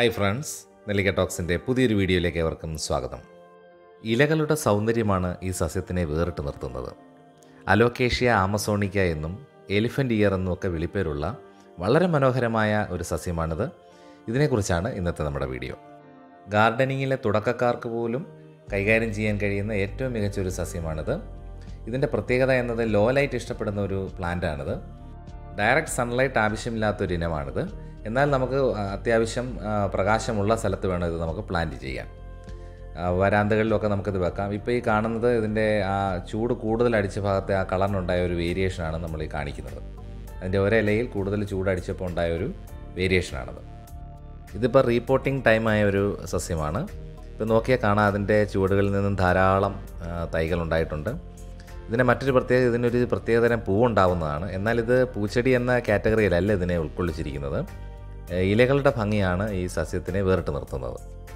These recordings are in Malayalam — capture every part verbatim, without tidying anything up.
ഹായ് ഫ്രണ്ട്സ്, നെല്ലിക്കtalksന്റെ പുതിയൊരു വീഡിയോയിലേക്ക് ഏവർക്കും സ്വാഗതം. ഇലകളുടെ സൗന്ദര്യമാണ് ഈ സസ്യത്തിനെ വേറിട്ട് നിർത്തുന്നത്. അലോക്കേഷ്യ ആമസോണിക്ക എന്നും എലിഫൻ്റ് ഇയർ എന്നുമൊക്കെ വിളിപ്പേരുള്ള വളരെ മനോഹരമായ ഒരു സസ്യമാണിത്. ഇതിനെക്കുറിച്ചാണ് ഇന്നത്തെ നമ്മുടെ വീഡിയോ. ഗാർഡനിങ്ങിലെ തുടക്കക്കാർക്ക് പോലും കൈകാര്യം ചെയ്യാൻ കഴിയുന്ന ഏറ്റവും മികച്ച ഒരു സസ്യമാണിത്. ഇതിൻ്റെ പ്രത്യേകത എന്നത് ലോ ലൈറ്റ് ഇഷ്ടപ്പെടുന്ന ഒരു പ്ലാന്റാണിത്. Direct sunlight ആവശ്യമില്ലാത്തൊരു ഇനമാണിത്. എന്നാൽ നമുക്ക് അത്യാവശ്യം പ്രകാശമുള്ള സ്ഥലത്ത് വേണം ഇത് നമുക്ക് പ്ലാന്റ് ചെയ്യാൻ. വരാന്തകളിലൊക്കെ നമുക്കിത് വെക്കാം. ഇപ്പോൾ ഈ കാണുന്നത് ഇതിൻ്റെ ആ ചൂട് കൂടുതൽ അടിച്ച ഭാഗത്തെ ആ കളറിനുണ്ടായ ഒരു വേരിയേഷനാണ് നമ്മൾ ഈ കാണിക്കുന്നത്. അതിൻ്റെ ഒരിലയിൽ കൂടുതൽ ചൂടടിച്ചപ്പോൾ ഉണ്ടായ ഒരു വേരിയേഷനാണത്. ഇതിപ്പോൾ റീപോട്ടിംഗ് ടൈമായ ഒരു സസ്യമാണ്. ഇപ്പോൾ നോക്കിയാൽ കാണാം, അതിൻ്റെ ചുവടുകളിൽ നിന്നും ധാരാളം തൈകൾ ഉണ്ടായിട്ടുണ്ട്. ഇതിന് മറ്റൊരു പ്രത്യേകത, ഇതിനൊരു പ്രത്യേകതരം പൂവുണ്ടാവുന്നതാണ്. എന്നാൽ ഇത് പൂച്ചെടി എന്ന കാറ്റഗറിയിലല്ല ഇതിനെ ഉൾക്കൊള്ളിച്ചിരിക്കുന്നത്. ഇലകളുടെ ഭംഗിയാണ് ഈ സസ്യത്തിനെ വേറിട്ട് നിർത്തുന്നത്.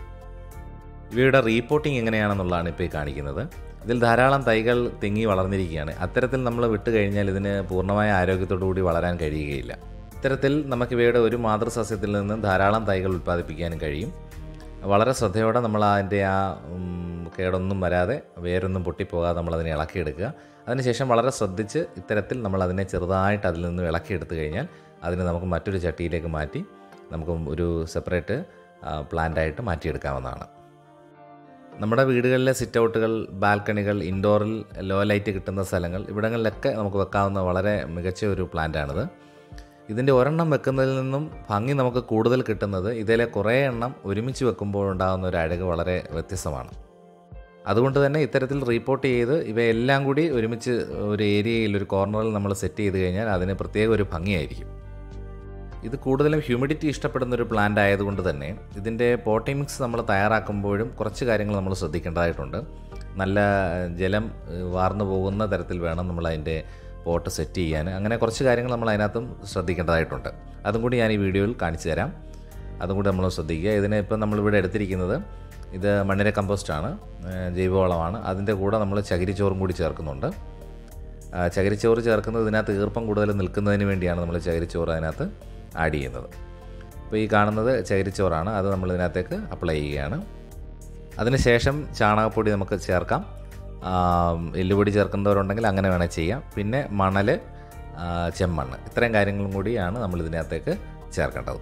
ഇവയുടെ റീപോട്ടിംഗ് എങ്ങനെയാണെന്നുള്ളതാണ് ഇപ്പോൾ ഈ കാണിക്കുന്നത്. ഇതിൽ ധാരാളം തൈകൾ തിങ്ങി വളർന്നിരിക്കുകയാണ്. അത്തരത്തിൽ നമ്മൾ വിട്ട് കഴിഞ്ഞാൽ ഇതിന് പൂർണ്ണമായ ആരോഗ്യത്തോടു കൂടി വളരാൻ കഴിയുകയില്ല. ഇത്തരത്തിൽ നമുക്ക് ഇവയുടെ ഒരു മാതൃസസ്യത്തിൽ നിന്ന് ധാരാളം തൈകൾ ഉൽപ്പാദിപ്പിക്കാനും കഴിയും. വളരെ ശ്രദ്ധയോടെ നമ്മൾ അതിൻ്റെ ആ കേടൊന്നും വരാതെ, വേരൊന്നും പൊട്ടിപ്പോകാതെ നമ്മളതിനെ ഇളക്കിയെടുക്കുക. അതിനുശേഷം വളരെ ശ്രദ്ധിച്ച് ഇത്തരത്തിൽ നമ്മളതിനെ ചെറുതായിട്ട് അതിൽ നിന്ന് ഇളക്കിയെടുത്തു കഴിഞ്ഞാൽ അതിനെ നമുക്ക് മറ്റൊരു ചട്ടിയിലേക്ക് മാറ്റി നമുക്ക് ഒരു സെപ്പറേറ്റ് പ്ലാന്റായിട്ട് മാറ്റിയെടുക്കാവുന്നതാണ്. നമ്മുടെ വീടുകളിലെ സിറ്റ് ഔട്ടുകൾ, ബാൽക്കണികൾ, ഇൻഡോറിൽ ലോ ലൈറ്റ് കിട്ടുന്ന സ്ഥലങ്ങൾ, ഇവിടങ്ങളിലൊക്കെ നമുക്ക് വെക്കാവുന്ന വളരെ മികച്ച ഒരു പ്ലാന്റാണിത്. ഇതിൻ്റെ ഒരെണ്ണം വെക്കുന്നതിൽ നിന്നും ഭംഗി നമുക്ക് കൂടുതൽ കിട്ടുന്നത് ഇതിലെ കുറേ എണ്ണം ഒരുമിച്ച് വെക്കുമ്പോഴുണ്ടാകുന്ന ഒരു അഴക് വളരെ വ്യത്യസ്തമാണ്. അതുകൊണ്ട് തന്നെ ഇത്തരത്തിൽ റീപോർട്ട് ചെയ്ത് ഇവയെല്ലാം കൂടി ഒരുമിച്ച് ഒരു ഏരിയയിൽ, ഒരു കോർണറിൽ നമ്മൾ സെറ്റ് ചെയ്ത് കഴിഞ്ഞാൽ അതിന് പ്രത്യേക ഒരു ഭംഗിയായിരിക്കും. ഇത് കൂടുതലും ഹ്യൂമിഡിറ്റി ഇഷ്ടപ്പെടുന്ന ഒരു പ്ലാന്റ് ആയതുകൊണ്ട് തന്നെ ഇതിൻ്റെ പോട്ടിംഗ് മിക്സ് നമ്മൾ തയ്യാറാക്കുമ്പോഴും കുറച്ച് കാര്യങ്ങൾ നമ്മൾ ശ്രദ്ധിക്കേണ്ടതായിട്ടുണ്ട്. നല്ല ജലം വാർന്നു പോകുന്ന തരത്തിൽ വേണം നമ്മൾ അതിൻ്റെ പോട്ട് സെറ്റ് ചെയ്യാൻ. അങ്ങനെ കുറച്ച് കാര്യങ്ങൾ നമ്മൾ അതിനകത്തും ശ്രദ്ധിക്കേണ്ടതായിട്ടുണ്ട്. അതും കൂടി ഞാൻ ഈ വീഡിയോയിൽ കാണിച്ചു തരാം. അതും കൂടി നമ്മൾ ശ്രദ്ധിക്കുക. ഇതിനെ ഇപ്പം നമ്മളിവിടെ എടുത്തിരിക്കുന്നത് ഇത് മണ്ണിര കമ്പോസ്റ്റാണ്, ജൈവവളമാണ്. അതിൻ്റെ കൂടെ നമ്മൾ ചകിരിച്ചോറും കൂടി ചേർക്കുന്നുണ്ട്. ചകിരിച്ചോറ് ചേർക്കുന്നത് ഇതിനകത്ത് ഈർപ്പം കൂടുതൽ നിൽക്കുന്നതിന് വേണ്ടിയാണ് നമ്മൾ ചകിരിച്ചോറ് അതിനകത്ത് ആഡ് ചെയ്യുന്നത്. ഇപ്പോൾ ഈ കാണുന്നത് ചകിരിച്ചോറാണ്. അത് നമ്മൾ ഇതിനകത്തേക്ക് അപ്ലൈ ചെയ്യുകയാണ്. അതിനുശേഷം ചാണകപ്പൊടി നമുക്ക് ചേർക്കാം. എല്ലുപൊടി ചേർക്കുന്നവരുണ്ടെങ്കിൽ അങ്ങനെ വേണേൽ ചെയ്യാം. പിന്നെ മണൽ, ചെമ്മണ്ണ്, ഇത്രയും കാര്യങ്ങളും കൂടിയാണ് നമ്മൾ ഇതിനകത്തേക്ക് ചേർക്കേണ്ടത്.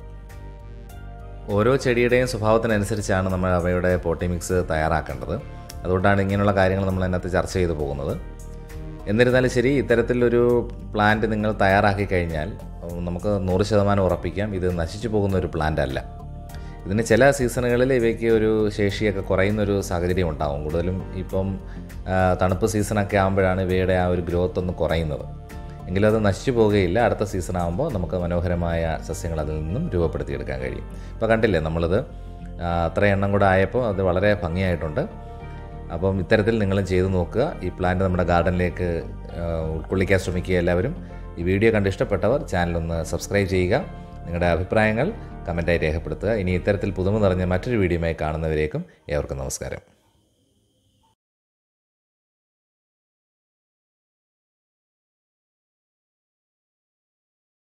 ഓരോ ചെടിയുടെയും സ്വഭാവത്തിനനുസരിച്ചാണ് നമ്മൾ അവയുടെ പോട്ടി മിക്സ് തയ്യാറാക്കേണ്ടത്. അതുകൊണ്ടാണ് ഇങ്ങനെയുള്ള കാര്യങ്ങൾ നമ്മൾ അതിനകത്ത് ചർച്ച ചെയ്തു പോകുന്നത്. എന്നിരുന്നാലും ശരി, ഇത്തരത്തിലൊരു പ്ലാന്റ് നിങ്ങൾ തയ്യാറാക്കി കഴിഞ്ഞാൽ നമുക്ക് നൂറ് ശതമാനം ഉറപ്പിക്കാം ഇത് നശിച്ചു പോകുന്ന ഒരു പ്ലാന്റ് അല്ല. ഇതിന് ചില സീസണുകളിൽ ഇവയ്ക്ക് ഒരു ശേഷിയൊക്കെ കുറയുന്നൊരു സാഹചര്യം ഉണ്ടാകും. കൂടുതലും ഇപ്പം തണുപ്പ് സീസണൊക്കെ ആകുമ്പോഴാണ് ഇവയുടെ ആ ഒരു ഗ്രോത്ത് ഒന്ന് കുറയുന്നത്. എങ്കിലും അത് നശിച്ചു പോവുകയില്ല. അടുത്ത സീസൺ ആകുമ്പോൾ നമുക്ക് മനോഹരമായ സസ്യങ്ങൾ അതിൽ നിന്നും രൂപപ്പെടുത്തിയെടുക്കാൻ കഴിയും. ഇപ്പോൾ കണ്ടില്ലേ, നമ്മളിത് അത്ര എണ്ണം കൂടെ ആയപ്പോൾ അത് വളരെ ഭംഗിയായിട്ടുണ്ട്. അപ്പം ഇത്തരത്തിൽ നിങ്ങളും ചെയ്തു നോക്കുക. ഈ പ്ലാന്റ് നമ്മുടെ ഗാർഡനിലേക്ക് ഉൾക്കൊള്ളിക്കാൻ ശ്രമിക്കുക എല്ലാവരും. ഈ വീഡിയോ കണ്ട് ഇഷ്ടപ്പെട്ടവർ ചാനലൊന്ന് സബ്സ്ക്രൈബ് ചെയ്യുക. നിങ്ങളുടെ അഭിപ്രായങ്ങൾ കമൻറ്റായി രേഖപ്പെടുത്തുക. ഇനി ഇത്തരത്തിൽ പുതുമ നിറഞ്ഞ മറ്റൊരു വീഡിയോയുമായി കാണുന്നവരേക്കും ഏവർക്കും നമസ്കാരം.